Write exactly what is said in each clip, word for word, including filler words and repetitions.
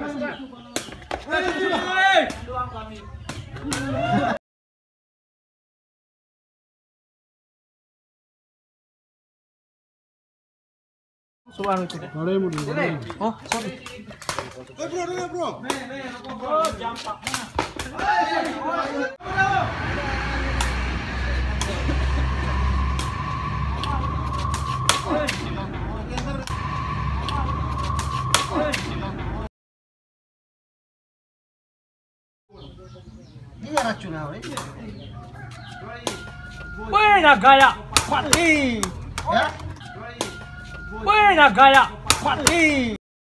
Suara itu. Oh, sorry. Eh bro, dulu bro. Oh, jampak mana? Ini racun apa ini? Buena gaya, mati. Ya? Buena gaya, mati.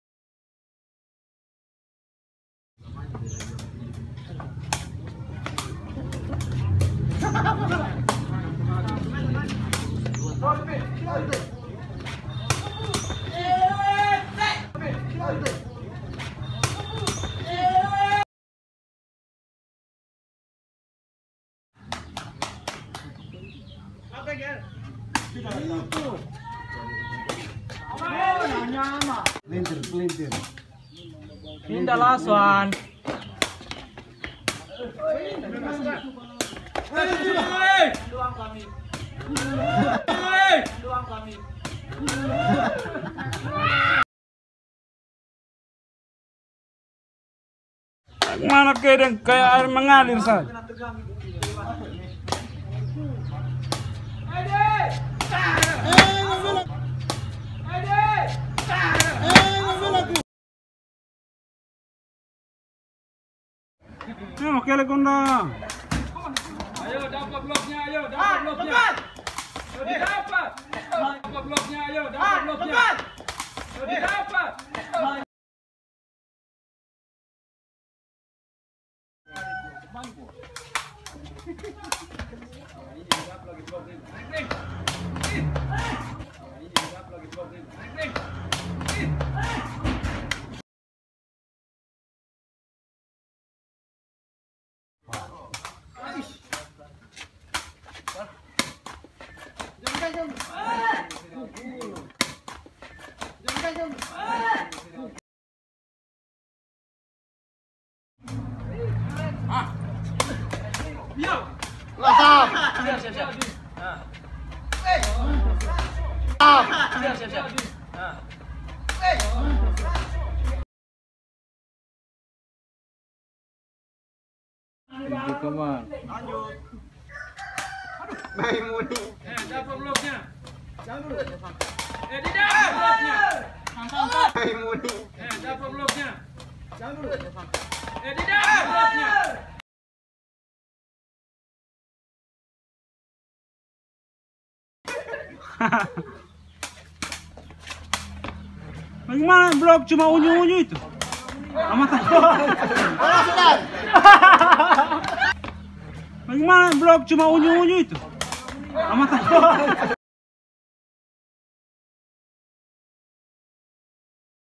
Pelintir, pelintir. Pindah lasuan. Mana kayak kayak air mengalir saja. Nah, kele kondang. Ayo dapat bloknya, ayo dapat bloknya. Ayo dapat. Dapat bloknya, ayo dapat bloknya. Ayo dapat. Lasap. Siap, siap, siap. Nah. Siap, siap, siap. Nah. Itu kemana? Maimuni. Eh, dapat bloknya. Eh, tidak bloknya. Maimuni. Eh, dapat bloknya. Eh, tidak bloknya. Bagaimana blok cuma unyu-unyu itu? Amat Bagaimana blok cuma unyu-unyu itu? Amat